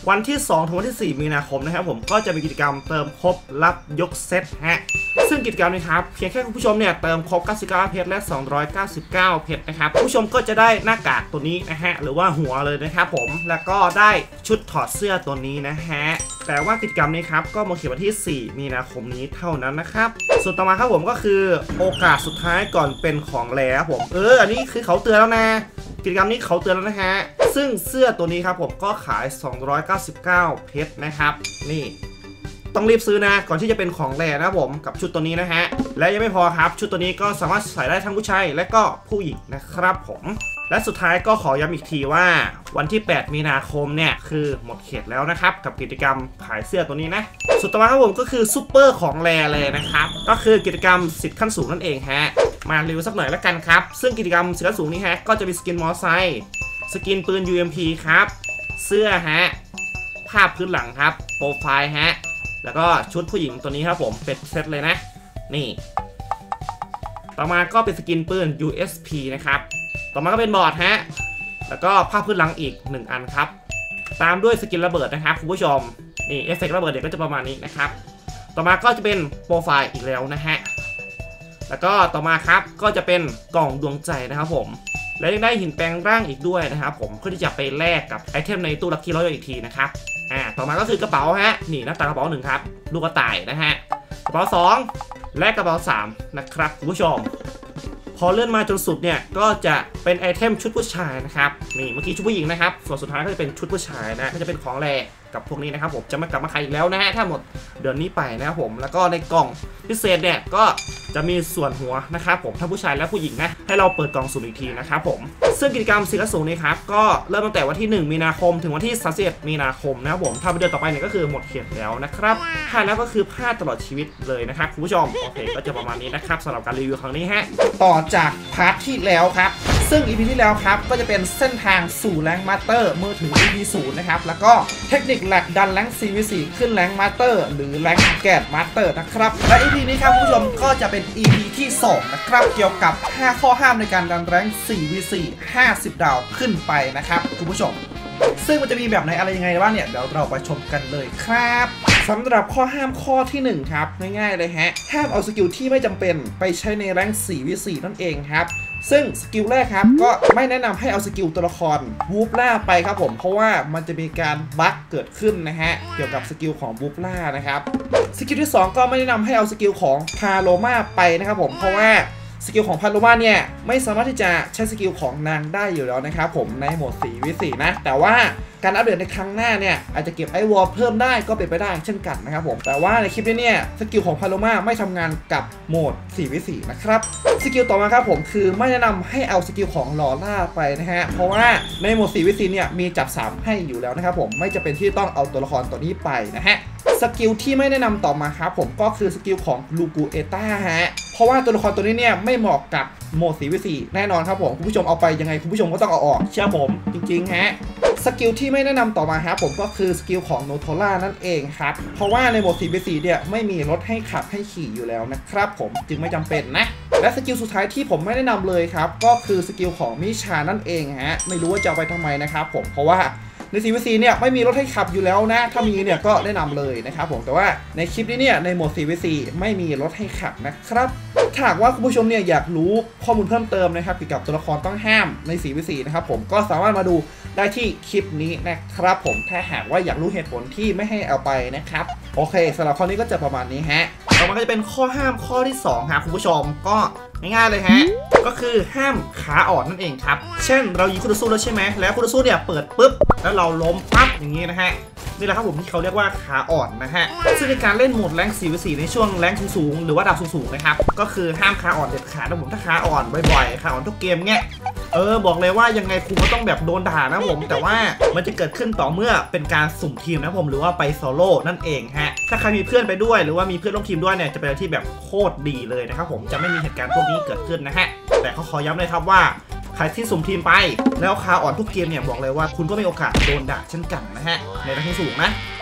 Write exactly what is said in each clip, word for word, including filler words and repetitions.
วันที่สองถึงวันที่สี่มีนาคมนะครับผมก็จะมีกิจกรรมเติมครบรับยกเซตฮะซึ่งกิจกรรมนี้ครับเพียงแค่คุณผู้ชมเนี่ยเติมครบเก้าสิบเก้าเพชรและสองร้อยเก้าสิบเก้าเพชรนะครับผู้ชมก็จะได้หน้ากากตัวนี้นะฮะหรือว่าหัวเลยนะครับผมแล้วก็ได้ชุดถอดเสื้อตัวนี้นะฮะแต่ว่ากิจกรรมนี้ครับก็มาเขียนวันที่สี่มีนาคมนี้เท่านั้นนะครับส่วนต่อมาครับผมก็คือโอกาสสุดท้ายก่อนเป็นของแลครับผมเอออันนี้คือเขาเตือนแล้วนะกิจกรรมนี้เขาเตือนแล้วนะฮะซึ่งเสื้อตัวนี้ครับผมก็ขายสองร้อยเก้าสิบเก้าเพชรนะครับนี่ต้องรีบซื้อนะก่อนที่จะเป็นของแรนะครับผมกับชุดตัวนี้นะฮะและยังไม่พอครับชุดตัวนี้ก็สามารถใส่ได้ทั้งผู้ชายและก็ผู้หญิงนะครับผมและสุดท้ายก็ขอย้ำอีกทีว่าวันที่แปดมีนาคมเนี่ยคือหมดเขตแล้วนะครับกับกิจกรรมขายเสื้อตัวนี้นะสุดต่อมาครับผมก็คือซูเปอร์ของแรเลยนะครับก็คือกิจกรรมสิทธิ์ขั้นสูงนั่นเองฮะมารีวิวสักหน่อยแล้วกันครับซึ่งกิจกรรมสิทธิ์ขั้นสูงนี้ฮะก็จะมีสกินมอไซค์สกินปืน ยู เอ็ม พี ครับเสื้อฮะภาพพื้นหลังครับโปรไฟล์ฮะแล้วก็ชุดผู้หญิงตัวนี้ครับผมเป็นเซตเลยนะนี่ต่อมาก็เป็นสกินปืน ยู เอส พี นะครับต่อมาก็เป็นบอร์ดฮะแล้วก็ภาพพื้นหลังอีกหนึ่งอันครับตามด้วยสกินระเบิดนะครับคุณผู้ชมนี่เอฟเฟกต์ระเบิดเด็กก็จะประมาณนี้นะครับต่อมาก็จะเป็นโปรไฟล์อีกแล้วนะฮะแล้วก็ต่อมาครับก็จะเป็นกล่องดวงใจนะครับผมและยังได้หินแปลงร่างอีกด้วยนะครับผมเพื่อที่จะไปแลกกับไอเทมในตู้ลัคกี้ร้อยอีกทีนะครับอ่าต่อมาก็คือกระเป๋าฮะนี่หน้าตากระเป๋าหนึ่งครับลูกกระต่ายนะฮะกระเป๋าสองและกระเป๋าสามนะครับคุณผู้ชมพอเลื่อนมาจนสุดเนี่ยก็จะเป็นไอเทมชุดผู้ชายนะครับนี่เมื่อกี้ชุดผู้หญิงนะครับส่วนสุดท้ายก็จะเป็นชุดผู้ชายนะก็จะเป็นของแรกับพวกนี้นะครับผมจะไม่กลับมาขายอีกแล้วนะฮะถ้าหมดเดือนนี้ไปนะครับผมแล้วก็ในกล่องพิเศษเนี่ยก็จะมีส่วนหัวนะครับผมทั้งผู้ชายและผู้หญิงนะให้เราเปิดกล่องสุ่มอีกทีนะครับผมซึ่งกิจกรรมสิทธิ์ขั้นสูงนี้ครับก็เริ่มตั้งแต่วันที่หนึ่งมีนาคมถึงวันที่สามสิบเอ็ดมีนาคมนะครับผมถ้าเป็นเดือนต่อไปเนี่ยก็คือหมดเขตแล้วนะครับถ้าแล้วก็คือพลาดตลอดชีวิตเลยนะครับคุณผู้ชมโอเคก็จะประมาณนี้นะครับสำหรับการรีวิวครั้งนี้ฮะต่อจากพาร์ทที่แล้วครับซึ่ง อี พี ที่แล้วครับก็จะเป็นเส้นทางสู่แรงค์มาสเตอร์เมื่อถึง อี พี ศูนย์นะครับแล้วก็เทคนิคแหลกดันแรงค์ ซี วี สี่ ขึ้นแรงค์มาสเตอร์หรือแรงค์แกดมาสเตอร์นะครับและ อี พี นี้ครับคุณผู้ชมก็จะเป็น อี พี ที่สองนะครับเกี่ยวกับห้าข้อห้ามในการดันแรงค์ สี่ วี สี่ ห้าสิบดาวขึ้นไปนะครับคุณผู้ชมซึ่งมันจะมีแบบไหนอะไรยังไงบ้างเนี่ยเดี๋ยวเราไปชมกันเลยครับสำหรับข้อห้ามข้อที่หนึ่งครับง่ายๆเลยฮะห้ามเอาสกิลที่ไม่จำเป็นไปใช้ในแรงค์ สี่ วี สี่ นั่นเองครับซึ่งสกิลแรกครับก็ไม่แนะนำให้เอาสกิลตัวละครวูฟล่าไปครับผมเพราะว่ามันจะมีการบั๊กเกิดขึ้นนะฮะเกี่ยวกับสกิลของวูฟล่านะครับสกิลที่สองก็ไม่แนะนำให้เอาสกิลของพาโลมาไปนะครับผมเพราะว่าสกิลของพาโลมาเนี่ยไม่สามารถที่จะใช้สกิลของนางได้อยู่แล้วนะครับผมในโหมด สี่ วี สี่ นะแต่ว่าการอัปเดตในครั้งหน้าเนี่ยอาจจะเก็บไอวอลเพิ่มได้ก็เป็นไปได้เช่นกันนะครับผมแต่ว่าในคลิปนี้เนี่ยสกิลของพาโลมาไม่ทำงานกับโหมด สี่ วี สี่ นะครับสกิลต่อมาครับผมคือไม่แนะนำให้เอาสกิลของลอร่าไปนะฮะเพราะว่าในโหมด สี่ วี สี่ เนี่ยมีจับสามให้อยู่แล้วนะครับผมไม่จำเป็นที่ต้องเอาตัวละครตัวนี้ไปนะฮะสกิลที่ไม่แนะนำต่อมาครับผมก็คือสกิลของลูกูเอต้าฮะเพราะว่าตัวละครตัวนี้เนี่ยไม่เหมาะกับโหมด สี่ วี สี่ แน่นอนครับผมคุณผู้ชมเอาไปยังไงคุณผู้ชมก็ต้องเอาออกเชื่อผมจริงๆฮะสกิลที่ไม่แนะนำต่อมาครับผมก็คือสกิลของโนโทล่านั่นเองครับเพราะว่าในโหมด สี่ วี สี่ เนี่ยไม่มีรถให้ขับให้ขี่อยู่แล้วนะครับผมจึงไม่จำเป็นนะและสกิลสุดท้ายที่ผมไม่แนะนำเลยครับก็คือสกิลของมิชานั่นเองฮะไม่รู้ว่าจะเอาไปทำไมนะครับผมเพราะว่าใน สี่ วี สี่ เนี่ยไม่มีรถให้ขับอยู่แล้วนะถ้ามีเนี่ยก็แนะนำเลยนะครับผมแต่ว่าในคลิปนี้เนี่ยในโหมด สี่ วี สี่ ไม่มีรถให้ขับนะครับถ้าหากว่าคุณผู้ชมเนี่ยอยากรู้ข้อมูลเพิ่มเติมนะครับเกี่ยวกับตัวละครต้องห้ามใน สี่ วี สี่ นะครับผมก็สามารถมาดูได้ที่คลิปนี้นะครับผมถ้าหากว่าอยากรู้เหตุผลที่ไม่ให้เอาไปนะครับโอเคสำหรับข้อนี้ก็จะประมาณนี้ฮะต่อมาก็จะเป็นข้อห้ามข้อที่สองครับคุณผู้ชมก็ง่ายๆเลยฮะก็คือห้ามขาอ่อนนั่นเองครับเช่นเรายิงคู่ต่อสู้แล้วใช่ไหมแล้วคู่ต่อสู้เนี่ยเปิดปุ๊บแล้วเราล้มปั๊บอย่างนี้นะฮะนี่แหละครับผมที่เขาเรียกว่าขาอ่อนนะฮะซึ่งในการเล่นโหมดแรงค์ สี่ วี สี่ ในช่วงแรงค์สูงๆหรือว่าดาวสูงๆนะครับก็คือห้ามขาอ่อนเด็ดขาดนะผมถ้าขาอ่อนบ่อยๆขาอ่อนทุกเกมเงี้ยเออบอกเลยว่ายังไงคุณก็ต้องแบบโดนด่านะผมแต่ว่ามันจะเกิดขึ้นต่อเมื่อเป็นการสุ่มทีมนะผมหรือว่าไปโซโล่นั่นเองฮะถ้าใครมีเพื่อนไปด้วยหรือว่ามีเพื่อนร่วมทีมด้วยเนี่ยจะเป็นอะไรที่แบบโคตรดีเลยนะครับผมจะไม่มีเหตุการณ์พวกนี้เกิดขึ้นนะฮะแต่เขาขอย้ำเลยครับว่าใครที่สุ่มทีมไปแล้วขาอ่อนทุกเกมเนี่ยบอกเลยว่าคุณก็มีโอกาสโดนด่าเช่นกันนะฮะในระดับสูงนะ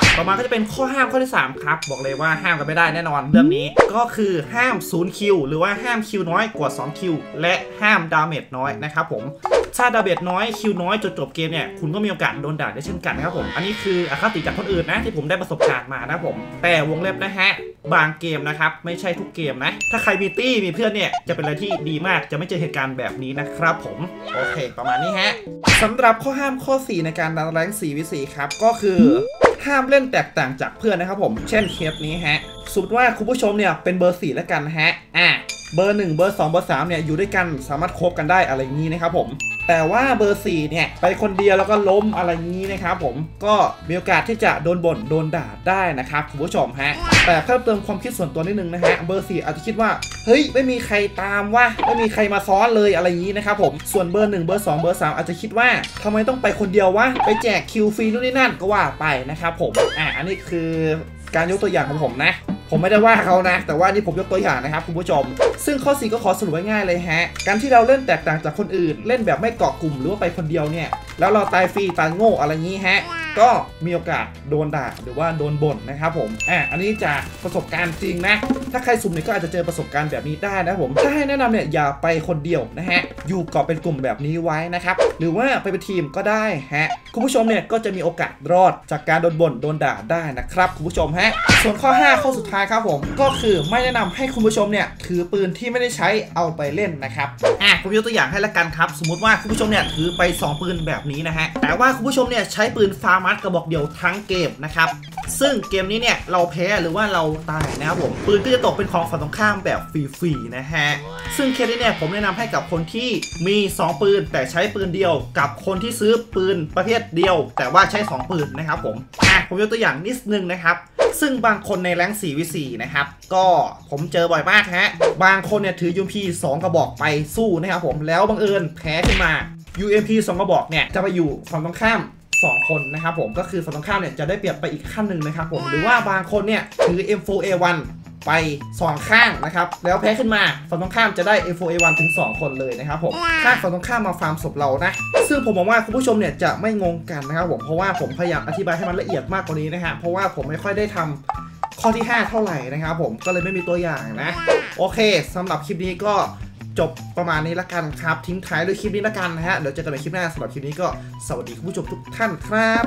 ต่อมาก็จะเป็นข้อห้ามข้อที่สามครับบอกเลยว่าห้ามกันไม่ได้แน่นอนเรื่องนี้ก็คือห้ามศูนย์คิวหรือว่าห้ามคิวน้อยกว่าสองคิวและห้ามดาเมจน้อยนะครับผมถ้าดาเมจน้อยคิวน้อยจนจบเกมเนี่ยคุณก็มีโอกาสโดนด่าได้เช่นกันนะครับผมอันนี้คืออคติจากคนอื่นนะที่ผมได้ประสบการณ์มานะผมแต่วงเล็บนะฮะบางเกมนะครับไม่ใช่ทุกเกมนะถ้าใครมีตี้มีเพื่อนเนี่ยจะเป็นอะไรที่ดีมากจะไม่เจอเหตุการณ์แบบนี้นะครับผมโอเคประมาณนี้ฮะสำหรับข้อห้ามข้อสี่ในการดันแรง สี่ วี สี่ ครับก็คือห้ามเล่นแตกต่างจากเพื่อนนะครับผมเช่นเคสนี้ฮะสมมติว่าคุณผู้ชมเนี่ยเป็นเบอร์สี่แล้วกันฮะอ่ะเบอร์หนึ่งเบอร์สองเบอร์สามเนี่ยอยู่ด้วยกันสามารถคบกันได้อะไรอย่างนี้นะครับผมแต่ว่าเบอร์สี่เนี่ยไปคนเดียวแล้วก็ล้มอะไรอย่างนี้นะครับผมก็มีโอกาสที่จะโดนบ่นโดนด่าได้นะครับคุณผู้ชมฮะแต่เพิ่มเติมความคิดส่วนตัวนิดนึงนะฮะเบอร์สี่อาจจะคิดว่าเฮ้ยไม่มีใครตามว่าไม่มีใครมาซ้อนเลยอะไรอย่างนี้นะครับผมส่วนเบอร์หนึ่งเบอร์สองเบอร์สามอาจจะคิดว่าทำไมต้องไปคนเดียววะไปแจกคิวฟรีนู่นนี่นั่นก็ว่าไปนะครับผมอ่ะอันนี้คือการยกตัวอย่างของผมนะผมไม่ได้ว่าเขานะแต่ว่านี่ผมยกตัวอย่างนะครับคุณผู้ชมซึ่งข้อสี่ก็ขอสรุปไว้ง่ายเลยฮะการที่เราเล่นแตกต่างจากคนอื่นเล่นแบบไม่เกาะกลุ่มหรือว่าไปคนเดียวเนี่ยแล้วเราตายฟรีตายโง่อะไรงี้ฮะก็มีโอกาสโดนด่าหรือว่าโดนบ่นนะครับผมอ่ะอันนี้จากประสบการณ์จริงนะถ้าใครสุ่มเนี่ยก็อาจจะเจอประสบการณ์แบบนี้ได้นะผมถ้าให้แนะนำเนี่ยอย่าไปคนเดียวนะฮะอยู่เกาะเป็นกลุ่มแบบนี้ไว้นะครับหรือว่าไปเป็นทีมก็ได้ฮะคุณผู้ชมเนี่ยก็จะมีโอกาสรอดจากการโดนบ่นโดนด่าได้นะครับคุณผู้ชมฮะส่วนข้อห้าข้อสุดท้ายครับผมก็คือไม่แนะนำให้คุณผู้ชมเนี่ยถือปืนที่ไม่ได้ใช้เอาไปเล่นนะครับอ่ะผมยกตัวอย่างให้ละกันครับสมมติว่าคุณผู้ชมเนี่ยถือไปสองปืนแบบนี้นะฮะแต่ว่าคุณผู้ชมเนี่ยใช้ปืนฟาร์มัสกระบอกเดียวทั้งเกมนะครับซึ่งเกมนี้เนี่ยเราแพ้หรือว่าเราตายนะครับผมปืนก็จะตกเป็นของฝั่งตรงข้ามแบบฟรีๆนะฮะซึ่งเคสนี้เนี่ยผมแนะนำให้กับคนที่มีสองปืนแต่ใช้ปืนเดียวกับคนที่ซื้อปืนประเภทเดียวแต่ว่าใช้สองปืนนะครับผมอ่ะผมยกตัวอย่างนิดนึงนะครับซึ่งบางคนในแรง สี่ วี สี่ นะครับก็ผมเจอบ่อยมากฮะบางคนเนี่ยถือ ยู เอ็ม พี สอง กระบอกไปสู้นะครับผมแล้วบังเอิญแพ้ขึ้นมา ยู เอ็ม พี สอง กระบอกเนี่ยจะไปอยู่ฝั่งตรงข้ามสองคนนะครับผมก็คือฝั่งตรงข้ามเนี่ยจะได้เปรียบไปอีกขั้นหนึ่งนะครับผมหรือว่าบางคนเนี่ยถือ เอ็ม โฟร์ เอ วัน ไปสองข้างนะครับแล้วแพ้ขึ้นมาฝั่งตรงข้ามจะได้ เอ็ม โฟร์ เอ วัน ถึงสองคนเลยนะครับผมถ้าฝั่งตรงข้ามมาฟาร์มศพเรานะซึ่งผมมองว่าคุณผู้ชมเนี่ยจะไม่งงกันนะครับผมเพราะว่าผมพยายามอธิบายให้มันละเอียดมากกว่านี้นะฮะเพราะว่าผมไม่ค่อยได้ทำข้อที่ห้าเท่าไหร่นะครับผมก็เลยไม่มีตัวอย่างนะโอเคสำหรับคลิปนี้ก็จบประมาณนี้ละกันครับทิ้งท้ายด้วยคลิปนี้ละกันนะฮะเดี๋ยวเจอกันในคลิปหน้าสำหรับคลิปนี้ก็สวัสดีคุณผู้ชมทุกท่านครับ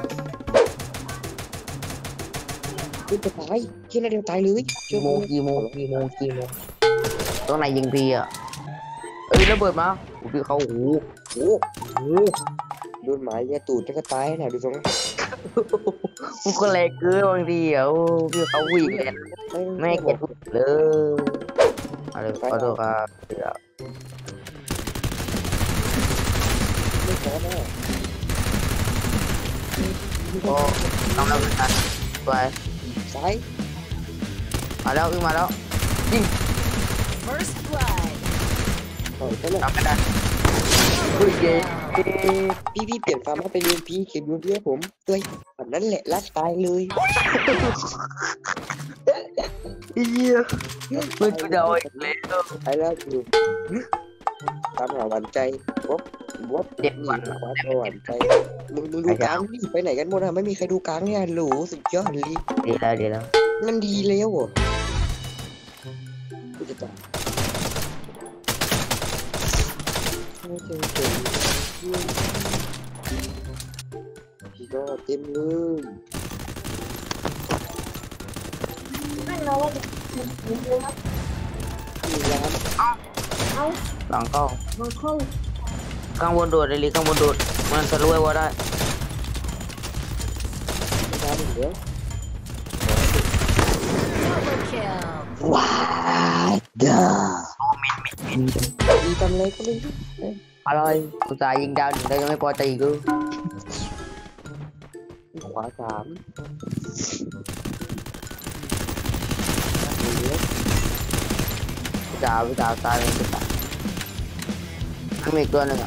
กูจะตายคิดอะไรเดียวตายเลยกี่โมงกี่โมงกี่โมงกี่โมงตรงไหนยิงพีอ่ะเอ้ยระเบิดมาพี่เขาโอ้โหโอ้โหโดนหมายยาตูดจะก็ตายนะดูตรงมึงก็แรงเกินบางทีอ่ะพี่เขาวิ่งเลยไม่เก็บเลยอะไรขอโทษครับไม่พอแน่ก็ต้องรับการไปซ้ายมาแล้ววิ่งมาแล้วยิง First blood ทำไม่ได้คุยเกมพี่พี่เปลี่ยนฟาร์มมาเป็นยูพีเขียนยูพีให้ผมด้วยแบบนั้นแหละรัดตายเลยเฮียมันจะโดนเลยไอ้แล้วอยู่ตามหาหวานใจบ๊อบบ๊อบเด็กหวานหวานหวานใจมึงมึงดูกลางนี่ไปไหนกันหมดอะไม่มีใครดูกลางเนี่ยหรูสุดยอดเลยดีแล้วดีแล้วมันดีแล้วอ่ะกูจะตายพี่ก็เต็มเลยหลังเข้าข้างบนโดดเลยข้างบนโดดมันจะรวยว่าได้ว้าวเด้อมินมินมินดีทำอะไรก็ไม่รู้อะไรกูตายยิงดาวหนึ่งได้ยังไม่พอใจอีกกูขวาสามดาวดาวตายเลยกูตายไม่มีตัวหนึ่งอ่ะ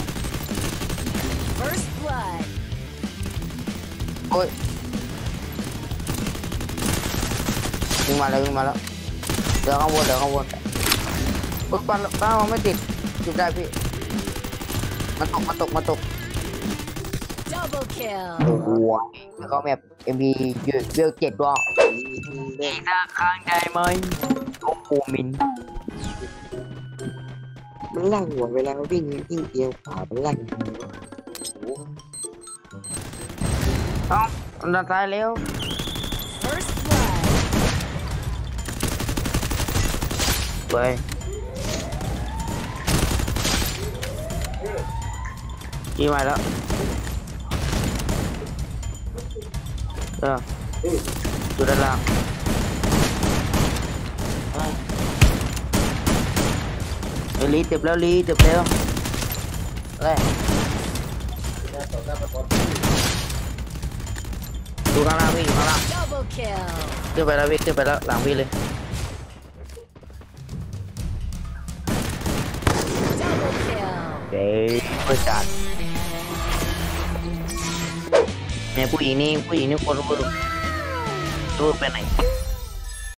โอ้ยยิงมาแล้วยิงมาแล้วเดี๋ยวข้างบนเดี๋ยวข้างบนปุ๊บปั้นปั้นมันไม่ติดจุดได้พี่มาตกมาตกมาตก Double kill โอ้โหเขาแบบเอ็มพีเวลเจ็ดว่ะอีกสักครั้งได้ไหมโอ้โหมินมันลั่นหัวเวลาวิ่งวิ่งเอียงขวามันลั่นเอ้ามันตายแล้วไปยี่มาแล้วเออดูด้านล่างเอลีเจ็บแล้วลีเจ็บแล้วอะไรดูข้างล่างพี่ข้างล่างขึ้นไปแล้วพี่ขึ้นไปแล้วหลังพี่เลยเฮ้ยบริษัทเนี่ยผู้หญิงนี่ผู้หญิงนี่คนรู้รู้ไปไหน